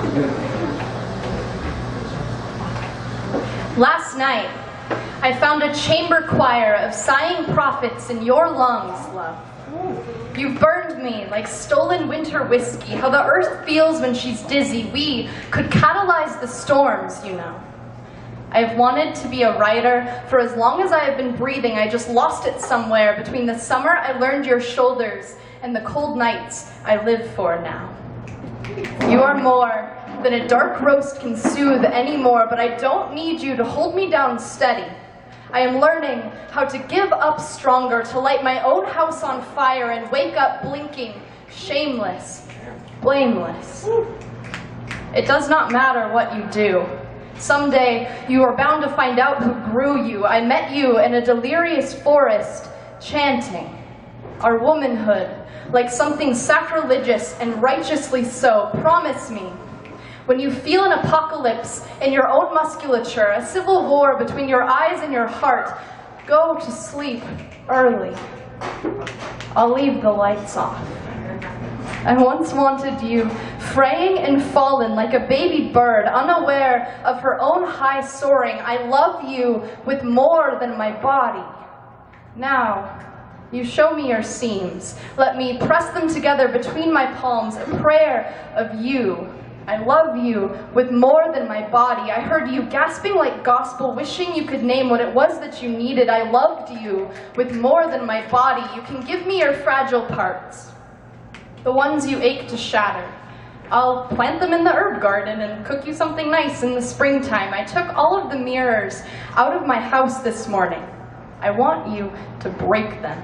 Last night, I found a chamber choir of sighing prophets in your lungs, love. You burned me like stolen winter whiskey, how the earth feels when she's dizzy. We could catalyze the storms, you know. I have wanted to be a writer for as long as I have been breathing. I just lost it somewhere between the summer I learned your shoulders and the cold nights I live for now. You are more than a dark roast can soothe anymore, but I don't need you to hold me down steady. I am learning how to give up stronger, to light my own house on fire and wake up blinking, shameless, blameless. It does not matter what you do. Someday you are bound to find out who grew you. I met you in a delirious forest, chanting our womanhood like something sacrilegious and righteously so. Promise me, when you feel an apocalypse in your own musculature, a civil war between your eyes and your heart, go to sleep early. I'll leave the lights off. I once wanted you, fraying and fallen like a baby bird, unaware of her own high soaring. I love you with more than my body. Now, you show me your seams. Let me press them together between my palms, a prayer of you. I love you with more than my body. I heard you gasping like gospel, wishing you could name what it was that you needed. I loved you with more than my body. You can give me your fragile parts, the ones you ache to shatter. I'll plant them in the herb garden and cook you something nice in the springtime. I took all of the mirrors out of my house this morning. I want you to break them.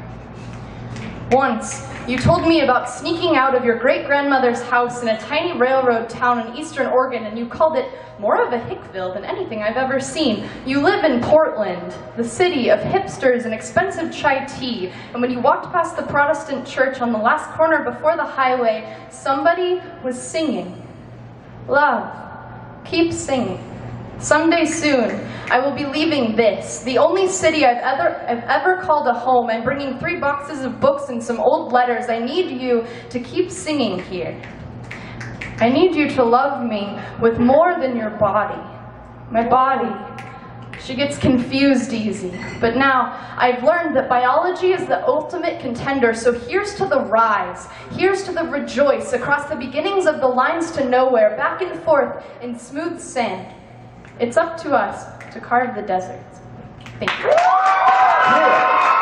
Once, you told me about sneaking out of your great-grandmother's house in a tiny railroad town in eastern Oregon, and you called it more of a Hickville than anything I've ever seen. You live in Portland, the city of hipsters and expensive chai tea, and when you walked past the Protestant church on the last corner before the highway, somebody was singing. Love, keep singing. Someday soon, I will be leaving this, the only city I've ever called a home. I'm bringing 3 boxes of books and some old letters. I need you to keep singing here. I need you to love me with more than your body. My body, she gets confused easy. But now, I've learned that biology is the ultimate contender, so here's to the rise. Here's to the rejoice across the beginnings of the lines to nowhere, back and forth in smooth sand. It's up to us to carve the deserts. Thank you.